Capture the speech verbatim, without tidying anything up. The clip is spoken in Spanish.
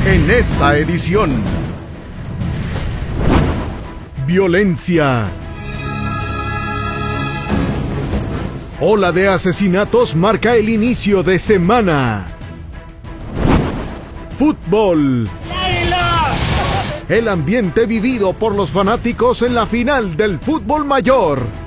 En esta edición, violencia. Ola de asesinatos marca el inicio de semana. Fútbol. El ambiente vivido por los fanáticos en la final del fútbol mayor.